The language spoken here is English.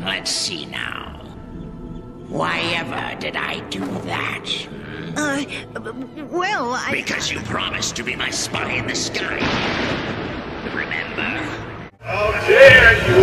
Let's see now. Why ever did I do that? Well, Because you promised to be my spy in the sky. Remember? How dare you